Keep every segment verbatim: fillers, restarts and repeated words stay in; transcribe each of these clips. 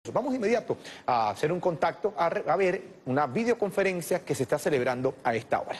Vamos de inmediato a hacer un contacto, a, a ver una videoconferencia que se está celebrando a esta hora.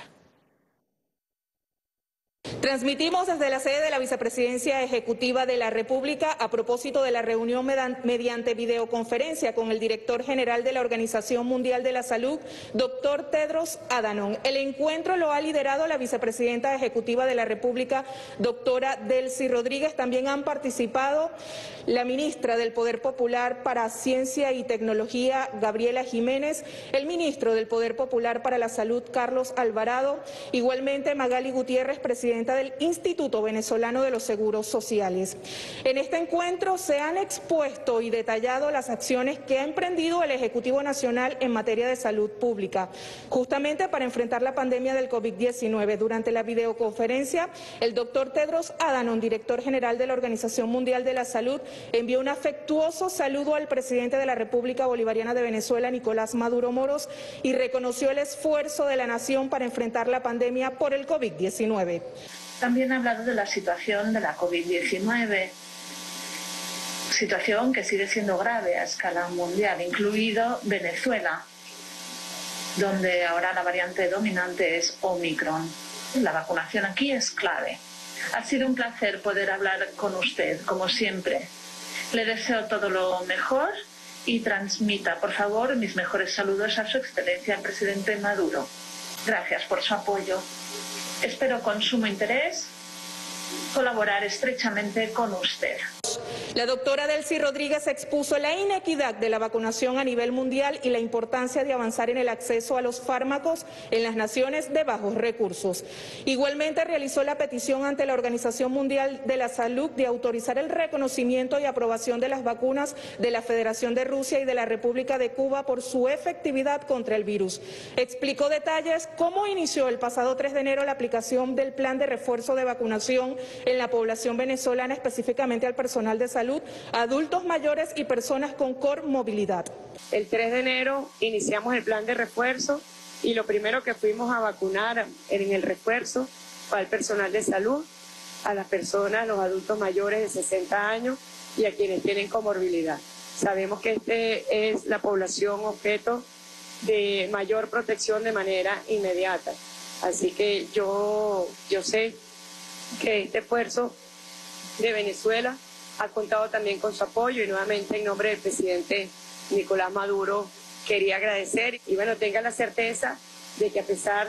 Transmitimos desde la sede de la Vicepresidencia Ejecutiva de la República a propósito de la reunión mediante videoconferencia con el director general de la Organización Mundial de la Salud, doctor Tedros Adhanom. El encuentro lo ha liderado la Vicepresidenta Ejecutiva de la República, doctora Delcy Rodríguez. También han participado la ministra del Poder Popular para Ciencia y Tecnología, Gabriela Jiménez, el ministro del Poder Popular para la Salud, Carlos Alvarado, igualmente Magali Gutiérrez, presidenta del Instituto Venezolano de los Seguros Sociales. En este encuentro se han expuesto y detallado las acciones que ha emprendido el Ejecutivo Nacional en materia de salud pública, justamente para enfrentar la pandemia del COVID diecinueve. Durante la videoconferencia, el doctor Tedros Adhanom, director general de la Organización Mundial de la Salud, envió un afectuoso saludo al presidente de la República Bolivariana de Venezuela, Nicolás Maduro Moros, y reconoció el esfuerzo de la nación para enfrentar la pandemia por el COVID diecinueve. También ha hablado de la situación de la COVID diecinueve, situación que sigue siendo grave a escala mundial, incluido Venezuela, donde ahora la variante dominante es Omicron. La vacunación aquí es clave. Ha sido un placer poder hablar con usted, como siempre. Le deseo todo lo mejor y transmita, por favor, mis mejores saludos a su excelencia, el presidente Maduro. Gracias por su apoyo. Espero con sumo interés colaborar estrechamente con usted. La doctora Delcy Rodríguez expuso la inequidad de la vacunación a nivel mundial y la importancia de avanzar en el acceso a los fármacos en las naciones de bajos recursos. Igualmente realizó la petición ante la Organización Mundial de la Salud de autorizar el reconocimiento y aprobación de las vacunas de la Federación de Rusia y de la República de Cuba por su efectividad contra el virus. Explicó detalles cómo inició el pasado tres de enero la aplicación del plan de refuerzo de vacunación en la población venezolana, específicamente al personal de salud, adultos mayores y personas con comorbilidad. El tres de enero iniciamos el plan de refuerzo y lo primero que fuimos a vacunar en el refuerzo fue al personal de salud, a las personas, los adultos mayores de sesenta años y a quienes tienen comorbilidad. Sabemos que este es la población objeto de mayor protección de manera inmediata. Así que yo, yo sé que este esfuerzo de Venezuela ha contado también con su apoyo y nuevamente en nombre del presidente Nicolás Maduro quería agradecer y bueno, tenga la certeza de que a pesar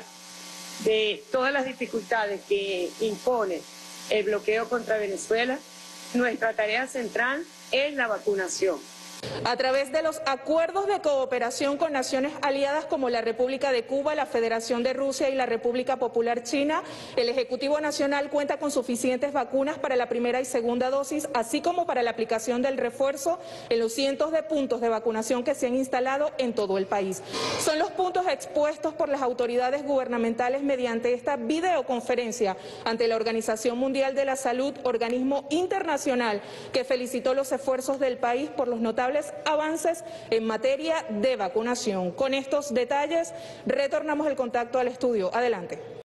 de todas las dificultades que impone el bloqueo contra Venezuela, nuestra tarea central es la vacunación. A través de los acuerdos de cooperación con naciones aliadas como la República de Cuba, la Federación de Rusia y la República Popular China, el Ejecutivo Nacional cuenta con suficientes vacunas para la primera y segunda dosis, así como para la aplicación del refuerzo en los cientos de puntos de vacunación que se han instalado en todo el país. Son los puntos expuestos por las autoridades gubernamentales mediante esta videoconferencia ante la Organización Mundial de la Salud, organismo internacional que felicitó los esfuerzos del país por los notables avances en materia de vacunación. Con estos detalles retornamos el contacto al estudio. Adelante.